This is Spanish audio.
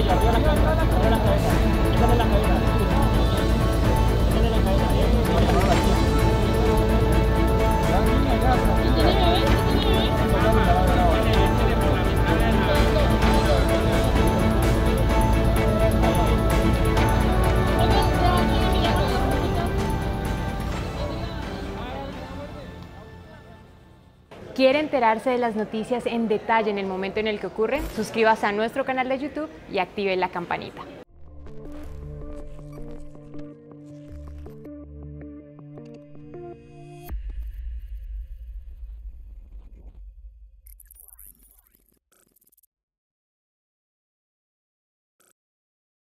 cuello, arriba la cabeza, arriba la cabeza. Quítale la cabeza. Quítale la cabeza. ¿Quiere enterarse de las noticias en detalle en el momento en el que ocurren? Suscríbase a nuestro canal de YouTube y active la campanita.